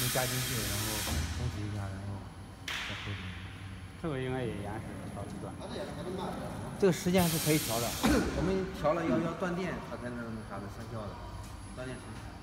能加进去，然后冲洗一下，然后再回去。 这个应该也延时调时段。 这个时间是可以调的，我们调了要断电，它才能那啥的生效的，断电成。